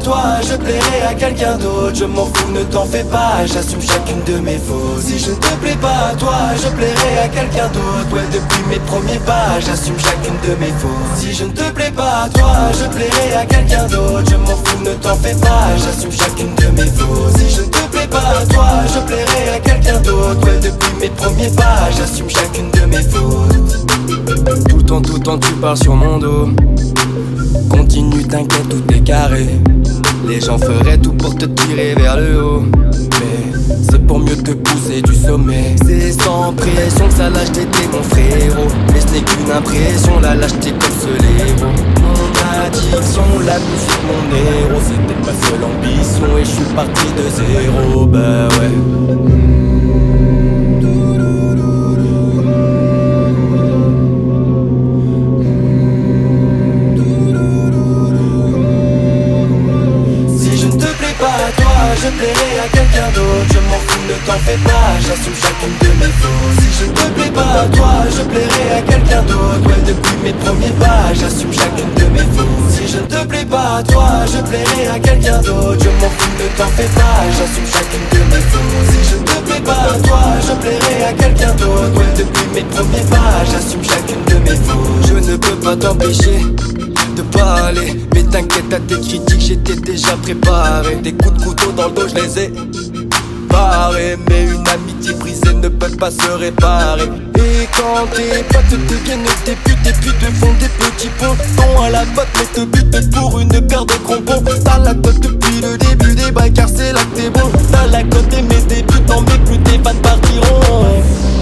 toi, je plairai à quelqu'un d'autre. Je m'en fous, ne t'en fais pas, j'assume chacune de mes fautes. Si je ne te plais pas à toi, je plairai à quelqu'un d'autre. Ouais, depuis mes premiers pas, j'assume chacune de mes fautes. Si je ne te plais pas à toi, je plairai à quelqu'un d'autre. Je m'en fous, ne t'en fais pas, j'assume chacune de mes fautes. Si je ne te plais pas à toi, je plairai à quelqu'un d'autre. Ouais, depuis mes premiers pas, j'assume chacune de mes fautes. Tout le temps tu parles sur mon dos. Continue, t'inquiète, tout est carré. Les gens feraient tout pour te tirer vers le haut, mais c'est pour mieux te pousser du sommet. C'est sans pression que ça lâche, t'étais mon frérot. Mais ce n'est qu'une impression, la lâcheté comme ce héros. Mon addiction, la musique, mon héros. C'était ma seule ambition et je suis parti de zéro, bah ouais. Je plairai à quelqu'un d'autre, je m'en fous, ne t'en fais pas, j'assume chacune de mes fautes. Si je ne te plais pas à toi, je plairai à quelqu'un d'autre. Ouais, depuis mes premiers pas, j'assume chacune de mes fautes. Si je ne te plais pas à toi, je plairai à quelqu'un d'autre. Je m'en fous, ne t'en fais pas, j'assume chacune de mes fautes. Si je ne te plais pas à toi, je plairai à quelqu'un d'autre. Ouais, depuis mes premiers pas, j'assume chacune de mes fautes. Je ne peux pas t'empêcher de parler, mais t'inquiète, à tes critiques j'étais déjà préparé. Des coups de couteau dans le dos je les ai parés, mais une amitié brisée ne peut pas se réparer. Et quand tes potes deviennent des putes et puis te font des petits pontons à la botte, mais te butent pour une paire de crampons. T'as la cote depuis le début des bails car c'est là que t'es bon. T'as la cote et mes débuts, t'en mets plus, tes fans partiront.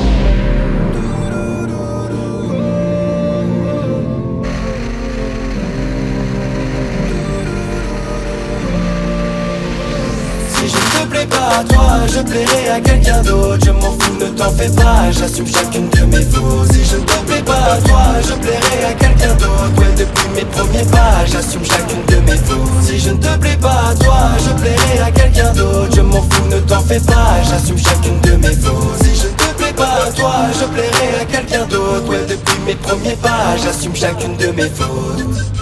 Si je ne te plais pas à toi, je plairai à quelqu'un d'autre. Je m'en fous, ne t'en fais pas, j'assume chacune de mes fautes. Si je ne te plais pas à toi, je plairai à quelqu'un d'autre. Ouais, depuis mes premiers pas, j'assume chacune de mes fautes. Si je ne te plais pas à toi, je plairai à quelqu'un d'autre. Je m'en fous, ne t'en fais pas, j'assume chacune de mes fautes. Si je ne te plais pas à toi, je plairai à quelqu'un d'autre. Ouais, depuis mes premiers pas, j'assume chacune de mes fautes.